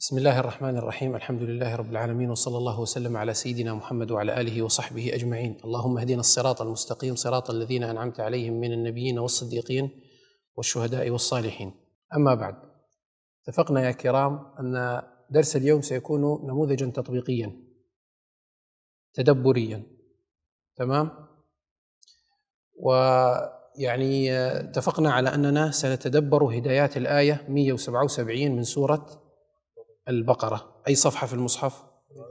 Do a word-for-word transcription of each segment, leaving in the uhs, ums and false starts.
بسم الله الرحمن الرحيم. الحمد لله رب العالمين، وصلى الله وسلم على سيدنا محمد وعلى آله وصحبه أجمعين. اللهم اهدنا الصراط المستقيم، صراط الذين أنعمت عليهم من النبيين والصديقين والشهداء والصالحين. أما بعد، اتفقنا يا كرام أن درس اليوم سيكون نموذجا تطبيقيا تدبريا، تمام؟ ويعني اتفقنا على أننا سنتدبر هدايات الآية مئة وسبعة وسبعين من سورة البقرة. أي صفحة في المصحف؟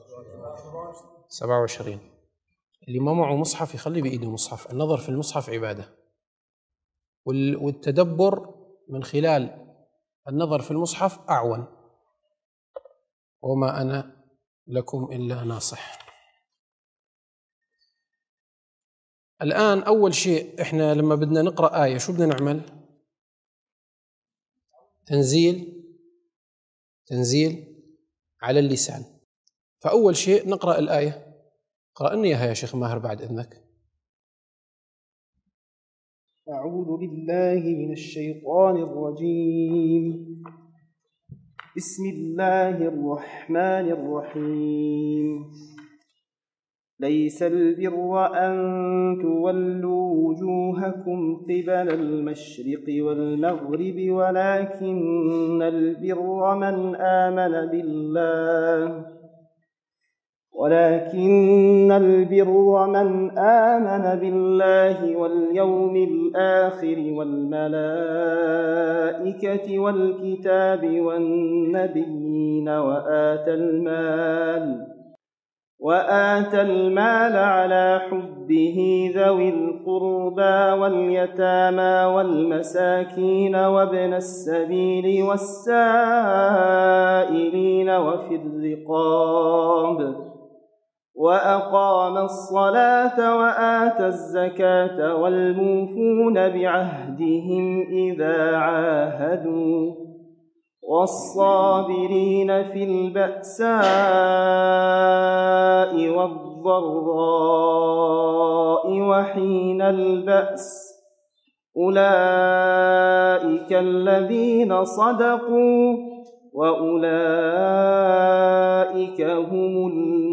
سبعة وعشرين. اللي ما معه مصحف يخلي بإيده مصحف. النظر في المصحف عبادة، والتدبر من خلال النظر في المصحف أعون. وما أنا لكم إلا ناصح. الآن أول شيء إحنا لما بدنا نقرأ آية شو بدنا نعمل؟ تنزيل تنزيل على اللسان. فأول شيء نقرأ الآية. قرأني إياها يا شيخ ماهر بعد إذنك. أعوذ بالله من الشيطان الرجيم. بسم الله الرحمن الرحيم. ليس البر أن تولوا وجوهكم قبل المشرق والمغرب، ولكن البر من آمن بالله ولكن البر من آمن بالله واليوم الآخر والملائكة والكتاب والنبيين وآتى المال وآتى المال على حبه ذوي القربى واليتامى والمساكين وابن السبيل والسائلين وفي الرقاب، وأقام الصلاة وآتى الزكاة والموفون بعهدهم إذا عاهدوا، والصابرين في البأساء والضراء وحين البأس، أولئك الذين صدقوا وأولئك هم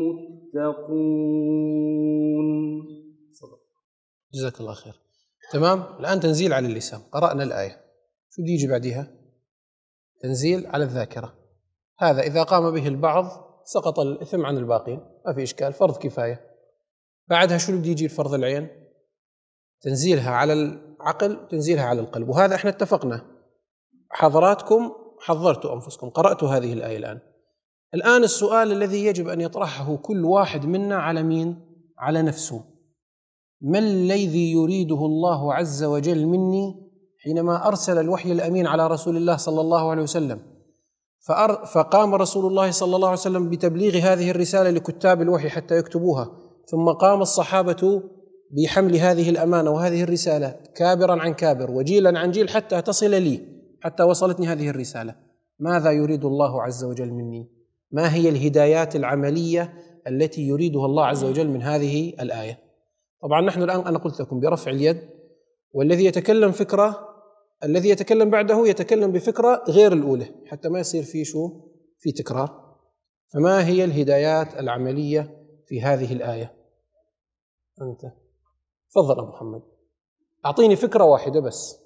المتقون. جزاك الله خير. تمام. الآن تنزيل على اللسان. قرأنا الآية، شو بده يجي بعدها؟ تنزيل على الذاكرة. هذا إذا قام به البعض سقط الإثم عن الباقين، ما في إشكال، فرض كفاية. بعدها شو بده يجي؟ الفرض العين، تنزيلها على العقل، تنزيلها على القلب. وهذا احنا اتفقنا، حضراتكم حضرتوا أنفسكم، قرأتوا هذه الآية. الآن الآن السؤال الذي يجب أن يطرحه كل واحد منا على مين؟ على نفسه. ما الذي يريده الله عز وجل مني حينما أرسل الوحي الأمين على رسول الله صلى الله عليه وسلم؟ فقام رسول الله صلى الله عليه وسلم بتبليغ هذه الرسالة لكتاب الوحي حتى يكتبوها، ثم قام الصحابة بحمل هذه الأمانة وهذه الرسالة كابرا عن كابر وجيلا عن جيل حتى تصل لي، حتى وصلتني هذه الرسالة. ماذا يريد الله عز وجل مني؟ ما هي الهدايات العملية التي يريدها الله عز وجل من هذه الآية؟ طبعا نحن الآن أنا قلت لكم برفع اليد، والذي يتكلم فكرة الذي يتكلم بعده يتكلم بفكرة غير الأولى حتى ما يصير في شو في تكرار. فما هي الهدايات العملية في هذه الآية؟ أنت تفضل أبو محمد، أعطيني فكرة واحدة بس.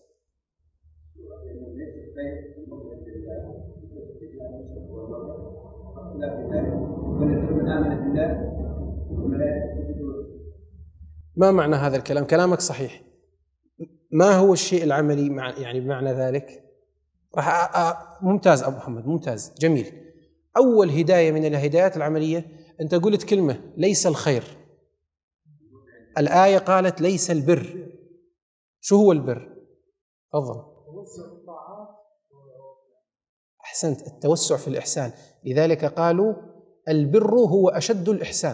ما معنى هذا الكلام؟ كلامك صحيح. ما هو الشيء العملي مع يعني بمعنى ذلك؟ راح أ... ممتاز أبو محمد، ممتاز، جميل. أول هداية من الهدايات العملية، أنت قلت كلمة ليس الخير. الآية قالت ليس البر. شو هو البر؟ تفضل. أحسنت، التوسع في الإحسان. لذلك قالوا البر هو أشد الإحسان.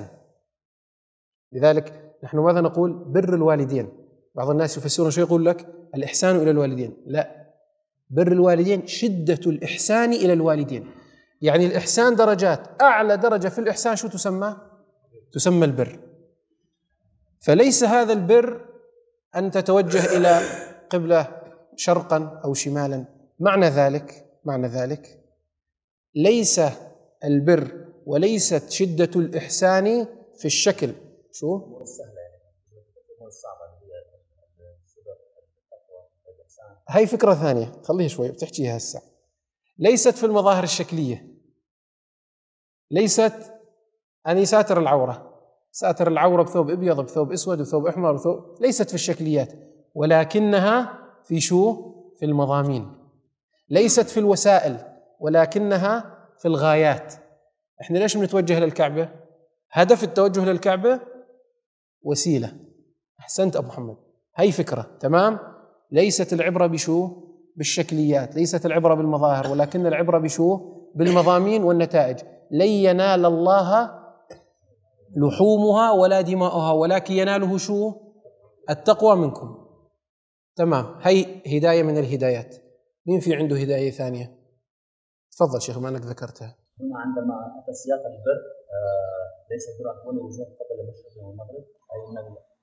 لذلك نحن ماذا نقول؟ بر الوالدين. بعض الناس يفسرون شيء يقول لك الإحسان إلى الوالدين. لا، بر الوالدين شدة الإحسان إلى الوالدين. يعني الإحسان درجات، أعلى درجة في الإحسان شو تسمى؟ تسمى البر. فليس هذا البر أن تتوجه إلى قبلة شرقا أو شمالا. معنى ذلك معنى ذلك ليس البر وليست شدة الإحسان في الشكل. شو؟ الأمور السهلة يعني الأمور الصعبة اللي هي الصبر التقوى الإحسان. هاي فكرة ثانية خليها شوي بتحكيها هسه. ليست في المظاهر الشكلية، ليست أني ساتر العورة، ساتر العورة بثوب أبيض بثوب أسود بثوب أحمر بثوب، ليست في الشكليات، ولكنها في شو؟ في المضامين. ليست في الوسائل ولكنها في الغايات. احنا ليش بنتوجه للكعبة؟ هدف التوجه للكعبة وسيلة. أحسنت أبو محمد، هاي فكرة تمام. ليست العبرة بشو؟ بالشكليات، ليست العبرة بالمظاهر، ولكن العبرة بشو؟ بالمضامين والنتائج. لن ينال الله لحومها ولا دماؤها ولكن يناله شو؟ التقوى منكم. تمام، هي هداية من الهدايات. مين في عنده هداية ثانية؟ تفضل شيخ ما أنك ذكرتها. هنا عندما أتى سياق البر آه ليس البر أن تكون الوجوه قبل المشرق والمغرب، أي أن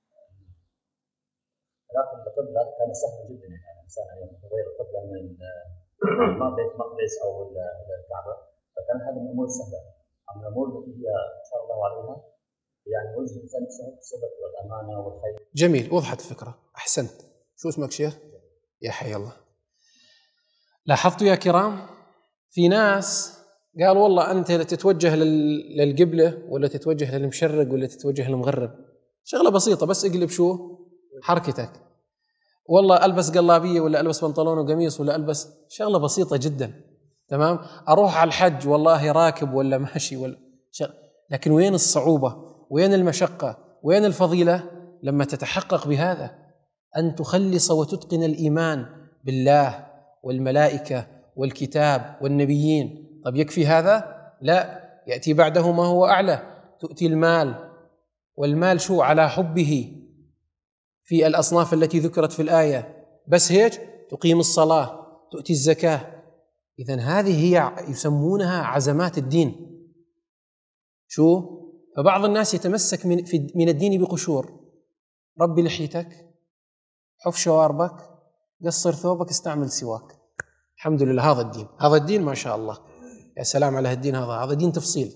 علاقة القبلة كانت سهلة جدا، يعني الإنسان أن يغير القبلة من بيت المقدس أو الكعبة، فكان هذه من الأمور السهلة. أما الأمور التي هي إن شاء الله عليها يعني وجه الإنسان نفسه بالصدق والأمانة والخير. جميل، وضحت الفكرة، أحسنت. شو اسمك شيخ؟ يا حي الله. لاحظتوا يا كرام في ناس قال والله أنت تتوجه للقبلة ولا تتوجه للمشرق ولا تتوجه للمغرب، شغلة بسيطة بس اقلب شو؟ حركتك. والله ألبس قلابية ولا ألبس بنطلون وقميص ولا ألبس، شغلة بسيطة جدا تمام. أروح على الحج والله راكب ولا ماشي ولا شغ... لكن وين الصعوبة؟ وين المشقة؟ وين الفضيلة؟ لما تتحقق بهذا أن تخلص وتتقن الإيمان بالله والملائكة والكتاب والنبيين. طب يكفي هذا؟ لا، يأتي بعده ما هو أعلى. تؤتي المال، والمال شو؟ على حبه في الأصناف التي ذكرت في الآية. بس هيك؟ تقيم الصلاة، تؤتي الزكاة. إذن هذه هي يسمونها عزمات الدين. شو؟ فبعض الناس يتمسك من, من الدين بقشور. ربي لحيتك، حف شواربك، قصر ثوبك، استعمل سواك. الحمد لله هذا الدين، هذا الدين ما شاء الله، يا سلام على الدين. هذا هذا دين تفصيل.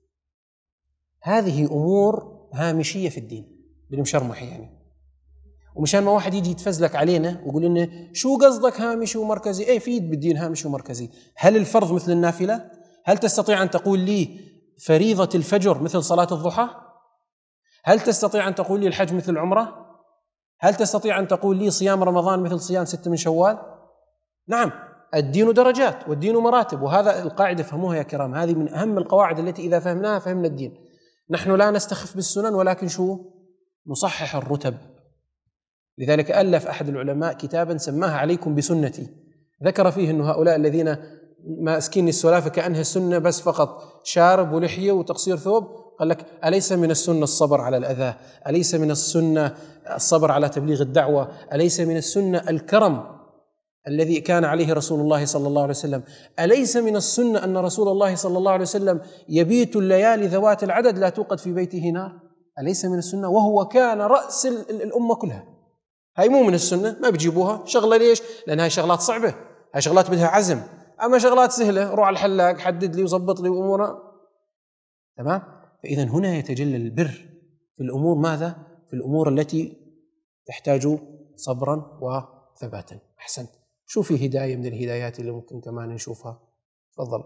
هذه أمور هامشية في الدين بالمشرمح يعني. ومشان ما واحد يجي يتفزلك علينا ويقول لنا شو قصدك هامشي ومركزي؟ ايه في بالدين هامشي ومركزي. هل الفرض مثل النافلة؟ هل تستطيع أن تقول لي فريضة الفجر مثل صلاة الضحى؟ هل تستطيع أن تقول لي الحج مثل العمرة؟ هل تستطيع أن تقول لي صيام رمضان مثل صيام ستة من شوال؟ نعم، الدين درجات والدين مراتب، وهذا القاعدة فهموها يا كرام. هذه من أهم القواعد التي إذا فهمناها فهمنا الدين. نحن لا نستخف بالسنن ولكن شو؟ نصحح الرتب. لذلك ألف أحد العلماء كتابا سماها عليكم بسنتي، ذكر فيه أن هؤلاء الذين ماسكين السلافة كأنها السنة بس فقط شارب ولحية وتقصير ثوب، قال لك أليس من السنة الصبر على الأذى؟ أليس من السنة الصبر على تبليغ الدعوة؟ أليس من السنة الكرم الذي كان عليه رسول الله صلى الله عليه وسلم؟ أليس من السنة أن رسول الله صلى الله عليه وسلم يبيت الليالي ذوات العدد لا توقد في بيته نار؟ أليس من السنة؟ وهو كان رأس الأمة كلها. هاي مو من السنة، ما بيجيبوها شغلة. ليش؟ لأن هاي شغلات صعبة، هاي شغلات بدها عزم. أما شغلات سهلة، روح على الحلاق حدد لي وزبط لي أمورنا تمام. فإذا هنا يتجلى البر في الأمور ماذا؟ في الأمور التي تحتاج صبرا وثباتا. أحسنت. شو في هداية من الهدايات اللي ممكن كمان نشوفها؟ تفضل.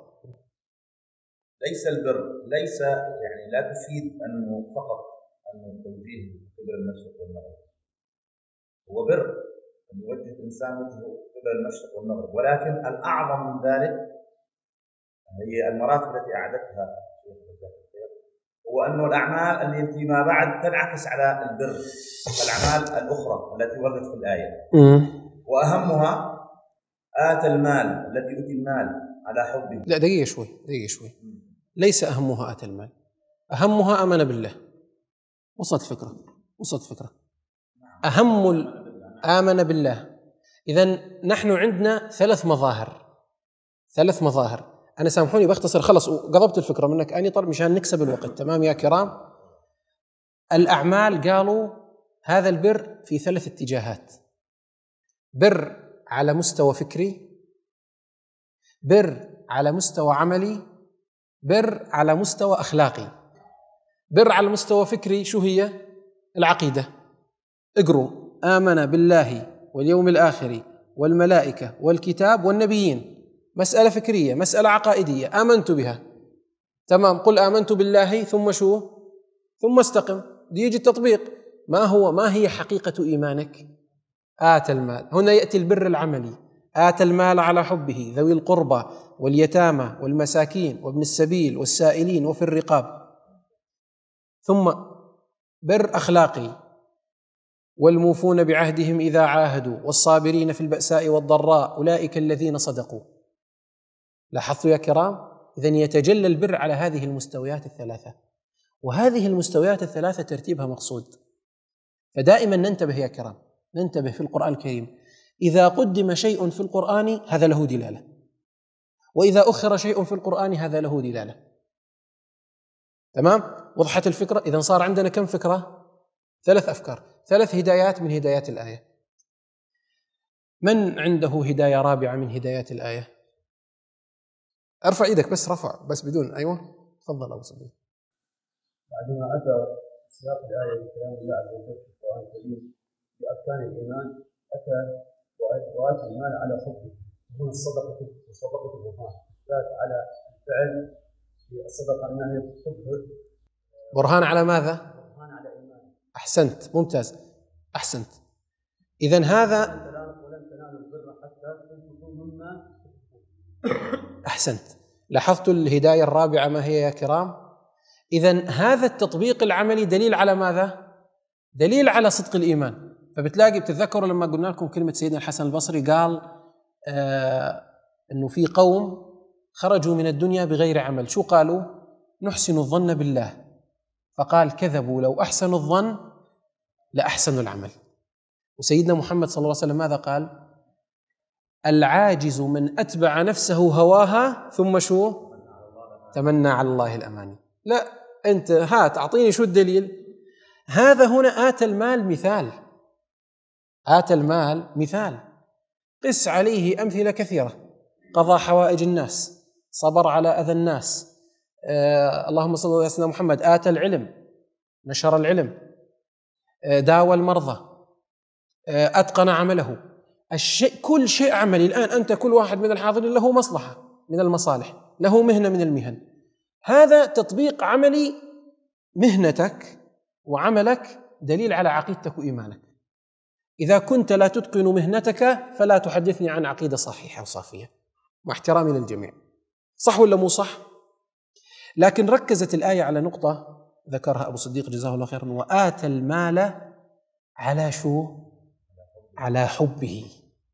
ليس البر ليس يعني لا تفيد أنه فقط أنه توجيه قبل المشرق والمغرب. هو بر أن يوجه الإنسان وجهه قبل المشرق والمغرب، ولكن الأعظم من ذلك هي المراتب التي أعدتها هو أنه الأعمال التي ما بعد تنعكس على البر، الأعمال الأخرى التي وردت في الآية. وأهمها آتى المال، الذي يؤتي المال على حبه. لا دقيقة شوي دقيقة شوي ليس أهمها آتى المال، أهمها آمن بالله. وصلت الفكرة؟ وصلت الفكرة. أهم آمن بالله. إذن نحن عندنا ثلاث مظاهر، ثلاث مظاهر. أنا سامحوني بختصر خلص وقضبت الفكرة منك أني طلب مشان نكسب الوقت. تمام يا كرام. الأعمال قالوا هذا البر في ثلاث اتجاهات: بر على مستوى فكري، بر على مستوى عملي، بر على مستوى أخلاقي. بر على مستوى فكري شو هي؟ العقيدة. اقروا: آمن بالله واليوم الآخر والملائكة والكتاب والنبيين. مسألة فكرية، مسألة عقائدية، آمنت بها. تمام، قل آمنت بالله ثم شو؟ ثم استقم. دي يجي التطبيق. ما هو ما هي حقيقة إيمانك؟ آتى المال. هنا يأتي البر العملي: آتى المال على حبه ذوي القربى واليتامى والمساكين وابن السبيل والسائلين وفي الرقاب. ثم بر أخلاقي: والموفون بعهدهم إذا عاهدوا والصابرين في البأساء والضراء أولئك الذين صدقوا. لاحظتوا يا كرام؟ إذن يتجلى البر على هذه المستويات الثلاثة، وهذه المستويات الثلاثة ترتيبها مقصود. فدائما ننتبه يا كرام، ننتبه في القرآن الكريم: إذا قدم شيء في القرآن هذا له دلالة، وإذا أخر شيء في القرآن هذا له دلالة. تمام؟ وضحت الفكرة؟ إذن صار عندنا كم فكرة؟ ثلاث أفكار، ثلاث هدايات من هدايات الآية. من عنده هداية رابعة من هدايات الآية؟ ارفع ايدك، بس رفع، بس بدون. أيوة تفضل أبو صديق. بعدما أتى سياق الآية بكلام الله عز وجل في القرآن الكريم بأركان الإيمان، أتى وآتى المال على حبه. هنا الصدقة وصدقة البرهان كانت على الفعل في الصدقة أنها هي تحب. برهان على ماذا؟ برهان على إيمان. أحسنت، ممتاز، أحسنت. إذن هذا ولن تنالوا البر حتى تنفقوا مما أحسنت. لاحظت الهداية الرابعة ما هي يا كرام؟ إذن هذا التطبيق العملي دليل على ماذا؟ دليل على صدق الإيمان. فبتلاقي بتتذكروا لما قلنا لكم كلمة سيدنا الحسن البصري قال آه أنه في قوم خرجوا من الدنيا بغير عمل. شو قالوا؟ نحسن الظن بالله. فقال: كذبوا، لو أحسنوا الظن لأحسنوا العمل. وسيدنا محمد صلى الله عليه وسلم ماذا قال؟ العاجز من أتبع نفسه هواها ثم شو؟ تمنى على الله الأماني. لا، أنت هات أعطيني شو الدليل. هذا هنا آتى المال مثال، آتى المال مثال. قس عليه أمثلة كثيرة: قضى حوائج الناس، صبر على أذى الناس، آه اللهم صل على سيدنا محمد، آتى العلم، نشر العلم، آه داوى المرضى، آه أتقن عمله. الشيء كل شيء عملي. الآن أنت كل واحد من الحاضرين له مصلحة من المصالح، له مهنة من المهن. هذا تطبيق عملي. مهنتك وعملك دليل على عقيدتك وإيمانك. إذا كنت لا تتقن مهنتك فلا تحدثني عن عقيدة صحيحة وصافية، مع احترامي للجميع. صح ولا مو صح؟ لكن ركزت الآية على نقطة ذكرها أبو صديق جزاه الله خيرا: وآتى المال على شو؟ على حبه.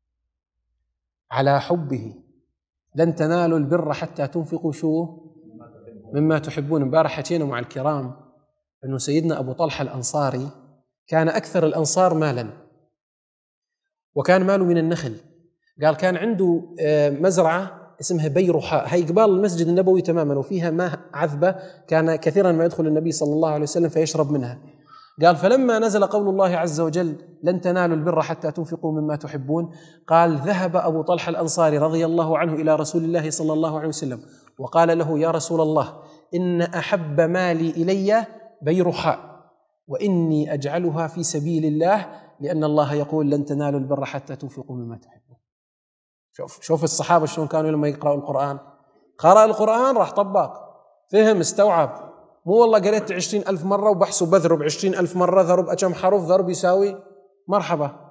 على حبه. لن تنالوا البر حتى تنفقوا شو؟ مما تحبون. امبارح حكينا مع الكرام أنه سيدنا أبو طلحة الأنصاري كان أكثر الأنصار مالا، وكان ماله من النخل. قال كان عنده مزرعة اسمها بيرحاء، هي قبال المسجد النبوي تماما، وفيها ماء عذبة، كان كثيرا ما يدخل النبي صلى الله عليه وسلم فيشرب منها. قال فلما نزل قول الله عز وجل: لن تنالوا البر حتى تنفقوا مما تحبون، قال ذهب أبو طلحة الأنصاري رضي الله عنه إلى رسول الله صلى الله عليه وسلم وقال له: يا رسول الله، إن أحب مالي إلي بيرحاء، وإني أجعلها في سبيل الله، لأن الله يقول: لن تنالوا البر حتى تنفقوا مما تحبون. شوف شوف الصحابة شلون كانوا لما يقرأوا القرآن. قرأ القرآن راح طبق، فهم، استوعب. مو والله قريت عشرين ألف مرة وبحث وبذرب عشرين ألف مرة، ضرب كم حرف، ضرب يساوي مرحبا.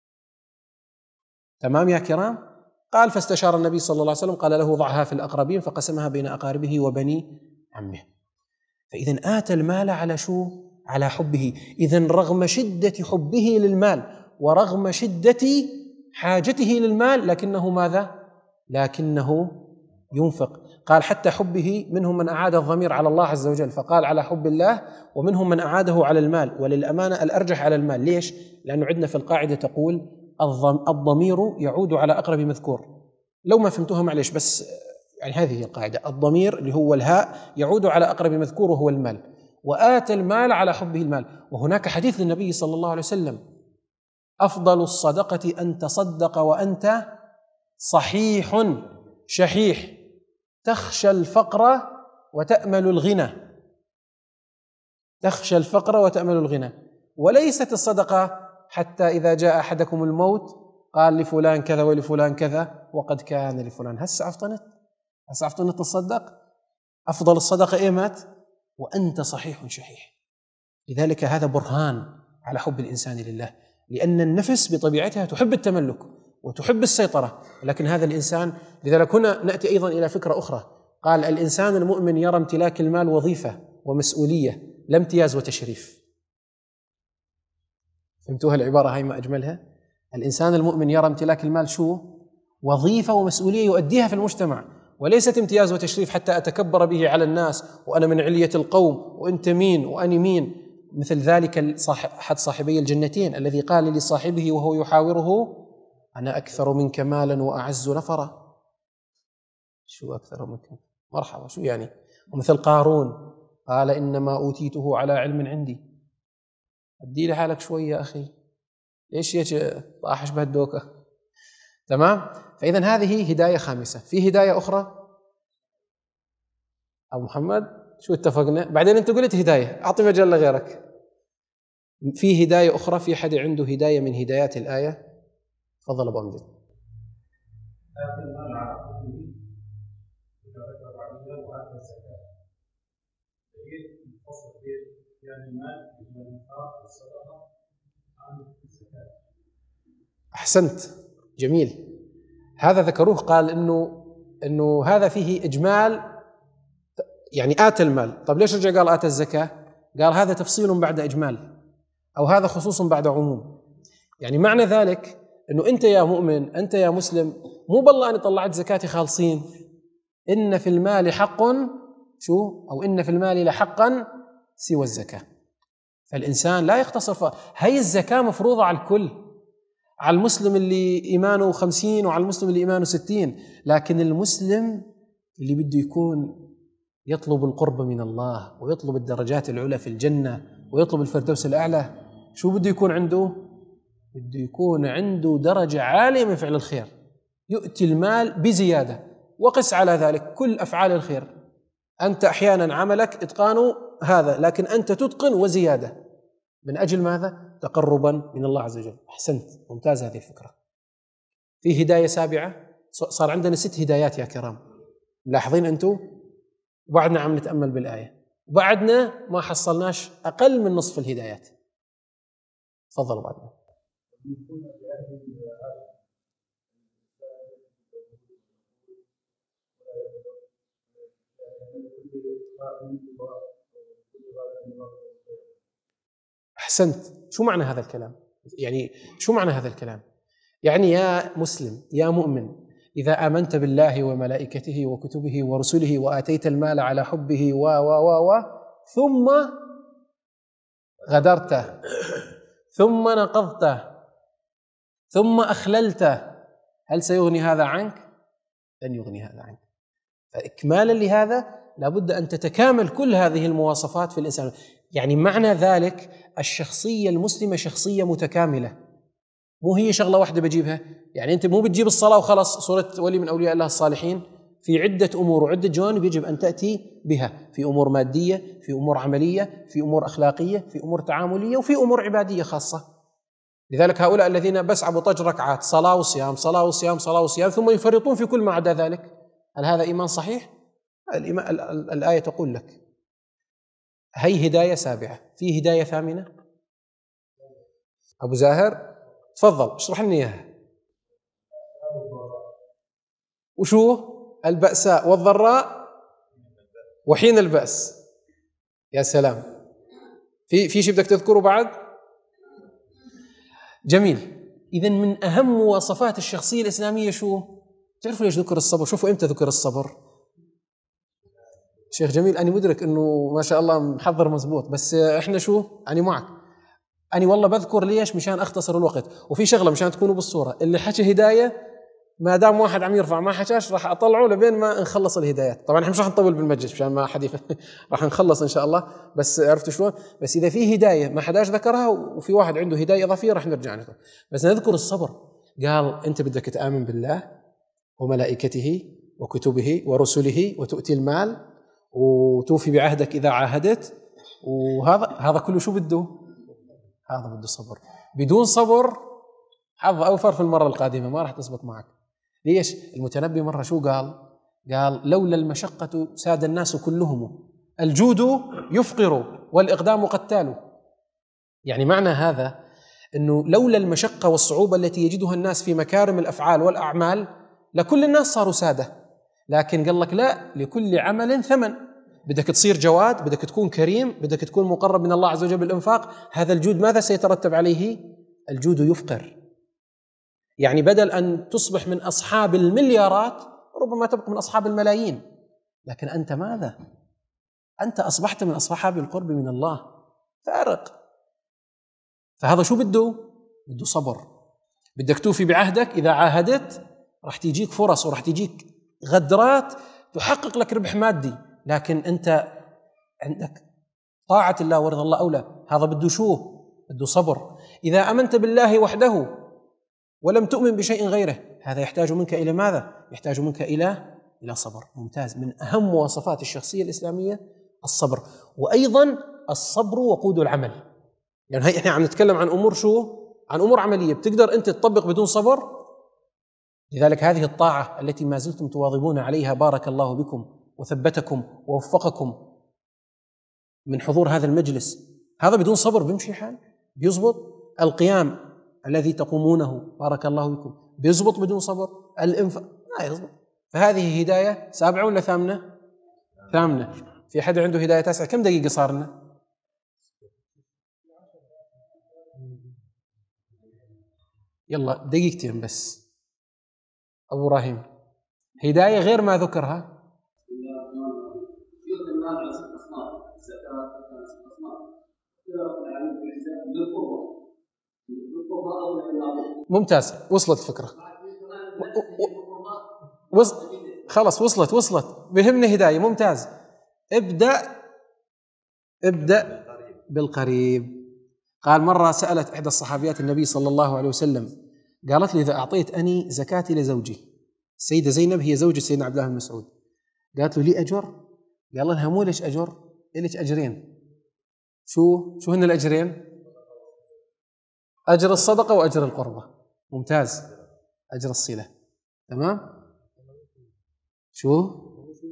تمام يا كرام؟ قال فاستشار النبي صلى الله عليه وسلم، قال له: ضعها في الأقربين، فقسمها بين أقاربه وبني عمه. فإذن آتى المال على شو؟ على حبه. إذن رغم شدة حبه للمال ورغم شدة حاجته للمال، لكنه ماذا؟ لكنه ينفق. قال حتى حبه منهم من أعاد الضمير على الله عز وجل، فقال على حب الله، ومنهم من أعاده على المال، وللأمانة الأرجح على المال. ليش؟ لأنه عندنا في القاعدة تقول الضمير يعود على أقرب مذكور. لو ما فهمتوها معليش، بس يعني هذه هي القاعدة. الضمير اللي هو الهاء يعود على أقرب مذكور وهو المال. وآتى المال على حبه المال. وهناك حديث للنبي صلى الله عليه وسلم: أفضل الصدقة أن تصدق وأنت صحيح شحيح تخشى الفقر وتأمل الغنى، تخشى الفقر وتأمل الغنى. وليست الصدقة حتى إذا جاء أحدكم الموت قال لفلان كذا ولفلان كذا وقد كان لفلان. هسه عفطنت هسه عفطنت تصدق. أفضل الصدقة إيمت وأنت صحيح شحيح. لذلك هذا برهان على حب الإنسان لله، لأن النفس بطبيعتها تحب التملك وتحب السيطرة، لكن هذا الإنسان. لذلك هنا نأتي أيضا إلى فكرة أخرى، قال الإنسان المؤمن يرى امتلاك المال وظيفة ومسؤولية لا امتياز وتشريف. فهمتوها العبارة هاي ما أجملها؟ الإنسان المؤمن يرى امتلاك المال شو؟ وظيفة ومسؤولية يؤديها في المجتمع، وليست امتياز وتشريف حتى أتكبر به على الناس وأنا من علية القوم وأنت مين وأني مين. مثل ذلك أحد صاحبي الجنتين الذي قال لصاحبه وهو يحاوره أنا أكثر منك مالا وأعز نفرا. شو أكثر منك؟ مرحبا، شو يعني؟ ومثل قارون قال إنما أوتيته على علم عندي. أدي لي حالك شوية يا أخي، ليش هيك طاحش بهالدوكة؟ تمام؟ فإذا هذه هداية خامسة. في هداية أخرى أبو محمد، شو اتفقنا؟ بعدين أنت قلت هداية، أعطي مجال لغيرك. في هداية أخرى، في حد عنده هداية من هدايات الآية؟ تفضل أبو أمجد. آتى المال على حبه وذكر بعدها وآتى الزكاة. دليل الفصل بين المال والإنفاق والصدقة عن الزكاة. أحسنت، جميل. هذا ذكروه، قال إنه إنه هذا فيه إجمال، يعني آتى المال. طب ليش رجع قال آتى الزكاة؟ قال هذا تفصيل بعد إجمال، أو هذا خصوص بعد عموم. يعني معنى ذلك إنه أنت يا مؤمن، أنت يا مسلم، مو بالله أنا طلعت زكاتي خالصين. إن في المال حق شو؟ أو إن في المال لحقا سوى الزكاة. فالإنسان لا يختصر ف... هي الزكاة مفروضة على الكل، على المسلم اللي إيمانه خمسين وعلى المسلم اللي إيمانه ستين. لكن المسلم اللي بده يكون يطلب القرب من الله ويطلب الدرجات العلى في الجنة ويطلب الفردوس الأعلى، شو بده يكون عنده؟ بده يكون عنده درجة عالية من فعل الخير، يؤتي المال بزيادة. وقس على ذلك كل أفعال الخير. أنت أحيانا عملك إتقانه هذا، لكن أنت تتقن وزيادة. من أجل ماذا؟ تقربا من الله عز وجل. أحسنت، ممتاز هذه الفكرة. في هداية سابعة، صار عندنا ست هدايات يا كرام، ملاحظين أنتم؟ وبعدنا عم نتأمل بالآية، وبعدنا ما حصلناش أقل من نصف الهدايات. تفضلوا بعدنا. أحسنت. شو معنى هذا الكلام؟ يعني شو معنى هذا الكلام؟ يعني يا مسلم يا مؤمن، إذا آمنت بالله وملائكته وكتبه ورسله وآتيت المال على حبه و و و و ثم غدرته ثم نقضته ثم أخللته، هل سيغني هذا عنك؟ لن يغني هذا عنك. فإكمالا لهذا لابد أن تتكامل كل هذه المواصفات في الإنسان. يعني معنى ذلك الشخصية المسلمة شخصية متكاملة، مو هي شغلة واحدة بجيبها. يعني أنت مو بتجيب الصلاة وخلص صورة ولي من أولياء الله الصالحين. في عدة أمور وعدة جوانب يجب أن تأتي بها، في أمور مادية، في أمور عملية، في أمور أخلاقية، في أمور تعاملية، وفي أمور عبادية خاصة. لذلك هؤلاء الذين بس عبوا طج ركعات، صلاة وصيام صلاة وصيام صلاة وصيام، ثم يفرطون في كل ما عدا ذلك، هل هذا إيمان صحيح؟ الإيمان الآية تقول لك. هي هداية سابعة. في هداية ثامنة أبو زاهر، تفضل اشرح لنا إياها. وشو؟ البأساء والضراء وحين البأس. يا سلام. في في شيء بدك تذكره بعد؟ جميل. إذن من أهم مواصفات الشخصية الإسلامية شو؟ تعرفوا ليش ذكر الصبر؟ شوفوا إمتى ذكر الصبر. شيخ جميل، أنا مدرك إنه ما شاء الله محضر مزبوط، بس إحنا شو؟ أنا معك. أنا والله بذكر ليش؟ مشان أختصر الوقت. وفي شغلة مشان تكونوا بالصورة، اللي حكي هداية ما دام واحد عم يرفع ما حكاش راح أطلعه لبين ما نخلص الهدايات. طبعا إحنا مش راح نطول بالمجلس مشان ما حد راح نخلص إن شاء الله، بس عرفتوا شلون؟ بس إذا في هداية ما حداش ذكرها وفي واحد عنده هداية إضافية راح نرجع نذكر. بس نذكر الصبر. قال أنت بدك تآمن بالله وملائكته وكتبه ورسله وتؤتي المال وتوفي بعهدك إذا عاهدت، وهذا هذا كله شو بده؟ هذا بده صبر. بدون صبر حظ أوفر في المرة القادمة، ما راح تزبط معك. ليش؟ المتنبي مرة شو قال؟ قال لولا المشقة ساد الناس كلهم، الجود يفقر والإقدام قتال. يعني معنى هذا أنه لولا المشقة والصعوبة التي يجدها الناس في مكارم الأفعال والأعمال لكل الناس صاروا سادة، لكن قال لك لا، لكل عمل ثمن. بدك تصير جواد، بدك تكون كريم، بدك تكون مقرب من الله عز وجل بالإنفاق، هذا الجود ماذا سيترتب عليه؟ الجود يفقر. يعني بدل أن تصبح من أصحاب المليارات ربما تبقى من أصحاب الملايين، لكن أنت ماذا؟ أنت أصبحت من أصحاب القرب من الله. فارق. فهذا شو بده؟ بده صبر. بدك توفي بعهدك إذا عاهدت، راح تيجيك فرص وراح تيجيك غدرات تحقق لك ربح مادي، لكن أنت عندك طاعة الله ورضا الله أولى. هذا بده شو؟ بده صبر. إذا أمنت بالله وحده ولم تؤمن بشيء غيره، هذا يحتاج منك إلى ماذا؟ يحتاج منك إلى إلى صبر. ممتاز. من أهم مواصفات الشخصية الإسلامية الصبر، وأيضا الصبر وقود العمل. يعني هي احنا عم نتكلم عن أمور شو؟ عن أمور عملية بتقدر أنت تطبق بدون صبر. لذلك هذه الطاعة التي ما زلتم تواظبون عليها بارك الله بكم وثبتكم ووفقكم من حضور هذا المجلس، هذا بدون صبر بيمشي حال؟ بيزبط؟ القيام الذي تقومونه بارك الله بكم بيزبط بدون صبر؟ الانفاق لا يزبط. فهذه هداية سابعة ولا ثامنة؟ ثامنة. في حد عنده هداية تاسعة؟ كم دقيقة صار لنا؟ يلا دقيقتين بس. أبو إبراهيم، هداية غير ما ذكرها. ممتاز، وصلت الفكرة. وص... خلص وصلت وصلت بهمني هداية. ممتاز. ابدأ ابدأ بالقريب. قال مرة سألت إحدى الصحابيات النبي صلى الله عليه وسلم، قالت له إذا أعطيت أني زكاتي لزوجي، السيدة زينب هي زوجة سيدنا عبد الله بن مسعود، قالت له لي أجر؟ قال لها مو ليش أجر، إليش أجرين. شو شو هن الأجرين؟ أجر الصدقة وأجر القربة. ممتاز. أجر الصلة. تمام. شو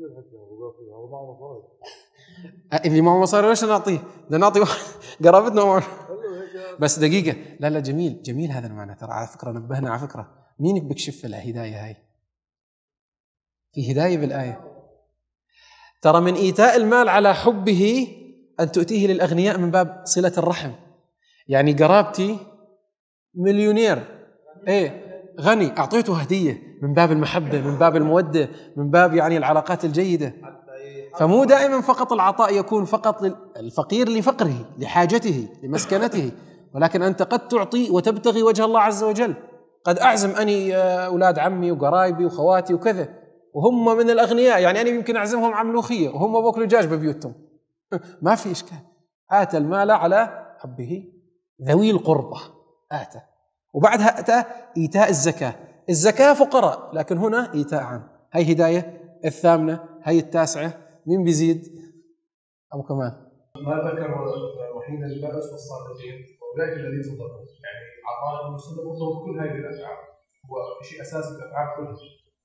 اللي معه مصاري ليش نعطيه؟ بدنا نعطي قرابتنا معه. بس دقيقة، لا لا جميل جميل هذا المعنى. ترى على فكرة نبهنا على فكرة، مين بكشف الهداية هاي؟ في هداية بالآية. ترى من إيتاء المال على حبه أن تؤتيه للأغنياء من باب صلة الرحم. يعني قرابتي مليونير، إيه غني، أعطيته هدية من باب المحبة، من باب المودة، من باب يعني العلاقات الجيدة. فمو دائما فقط العطاء يكون فقط للفقير لفقره لحاجته لمسكنته، ولكن أنت قد تعطي وتبتغي وجه الله عز وجل. قد أعزم أني أولاد عمي وقرايبي وخواتي وكذا وهم من الأغنياء، يعني أنا يمكن أعزمهم على ملوخية وهم بأكلوا دجاج ببيوتهم ما في إشكال. آتى المال على حبه ذوي القربى، آتى. وبعدها أتى إيتاء الزكاة. الزكاة فقراء، لكن هنا إيتاء عام. هاي هداية الثامنة. هاي التاسعة. مين بيزيد؟ أبو كمال. ما ذكر وحين البأس والصادقين وأولئك الذين صدقوا، يعني عطاء المصدق مرتبط كل هذه الأفعال، هو شيء أساسي في الأفعال كلها.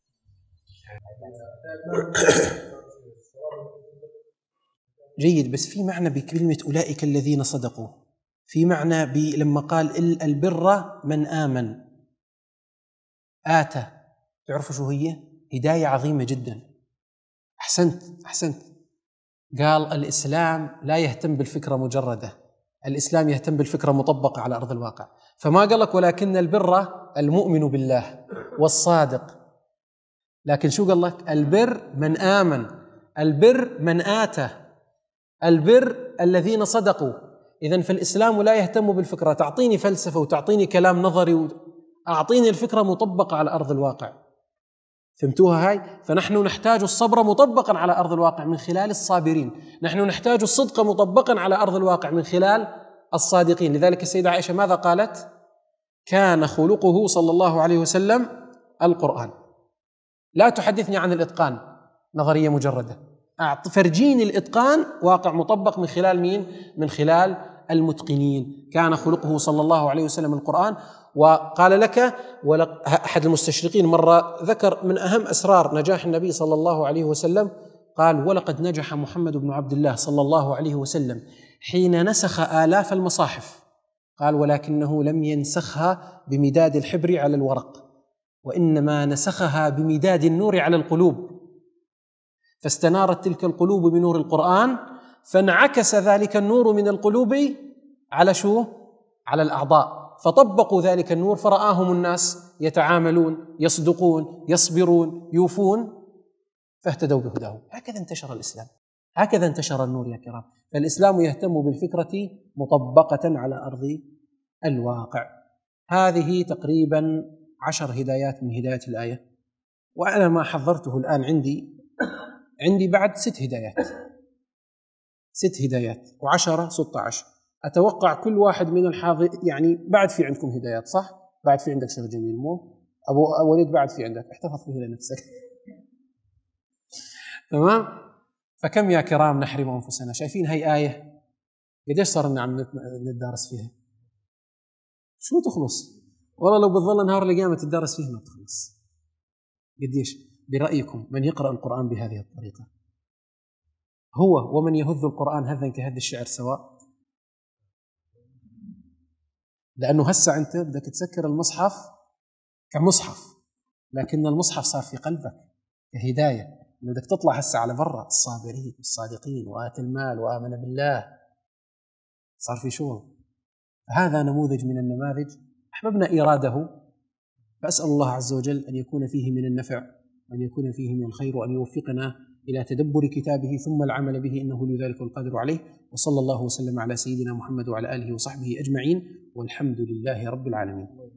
جيد، بس في معنى بكلمة أولئك الذين صدقوا، في معنى لما قال البر من آمن آتى. تعرفوا شو هي؟ هداية عظيمة جدا. أحسنت أحسنت. قال الإسلام لا يهتم بالفكرة مجردة، الإسلام يهتم بالفكرة مطبقة على أرض الواقع. فما قال لك ولكن البر المؤمن بالله والصادق، لكن شو قال لك؟ البر من آمن، البر من آتى، البر الذين صدقوا. إذن فالإسلام لا يهتم بالفكرة، تعطيني فلسفة وتعطيني كلام نظري، أعطيني الفكرة مطبقة على أرض الواقع. فهمتوها هاي؟ فنحن نحتاج الصبر مطبقا على أرض الواقع من خلال الصابرين، نحن نحتاج الصدق مطبقا على أرض الواقع من خلال الصادقين. لذلك السيدة عائشة ماذا قالت؟ كان خلقه صلى الله عليه وسلم القرآن. لا تحدثني عن الإتقان نظرية مجردة، فرجيني الإتقان واقع مطبق من خلال مين؟ من خلال المتقنين. كان خلقه صلى الله عليه وسلم القرآن. وقال لك، أحد المستشرقين مرة ذكر من أهم أسرار نجاح النبي صلى الله عليه وسلم، قال: ولقد نجح محمد بن عبد الله صلى الله عليه وسلم حين نسخ آلاف المصاحف، قال: ولكنه لم ينسخها بمداد الحبر على الورق، وإنما نسخها بمداد النور على القلوب، فاستنارت تلك القلوب بنور القرآن، فانعكس ذلك النور من القلوب على شو؟ على الأعضاء، فطبقوا ذلك النور فرآهم الناس يتعاملون، يصدقون، يصبرون، يوفون، فاهتدوا بهداه. هكذا انتشر الإسلام، هكذا انتشر النور يا كرام. فالإسلام يهتم بالفكرة مطبقة على أرض الواقع. هذه تقريبا عشر هدايات من هدايات الآية، وأنا ما حضرته الآن عندي عندي بعد ست هدايات ست هدايات وعشرة ستة عشر. أتوقع كل واحد من الحاضر يعني بعد في عندكم هدايات، صح؟ بعد في عندك شيخ جميل، مو أبو وليد؟ بعد في عندك، احتفظ فيه لنفسك. تمام؟ فكم يا كرام نحرم أنفسنا. شايفين هاي آية قديش صار لنا عم نتدارس فيها؟ شو تخلص؟ والله لو بتظل نهار القيامة تدارس فيها ما تخلص. قديش؟ برأيكم من يقرأ القرآن بهذه الطريقة هو ومن يهذ القرآن هذا كهذ الشعر سواء؟ لأنه هسه أنت بدك تسكر المصحف كمصحف، لكن المصحف صار في قلبك كهداية، بدك تطلع هسه على برا الصابرين الصادقين وآت المال وآمن بالله، صار في شغل. هذا نموذج من النماذج أحببنا إيراده، فأسأل الله عز وجل أن يكون فيه من النفع وأن يكون فيه من الخير، وأن يوفقنا إلى تدبر كتابه ثم العمل به، إنه لذلك القادر عليه. وصلى الله وسلم على سيدنا محمد وعلى آله وصحبه أجمعين، والحمد لله رب العالمين.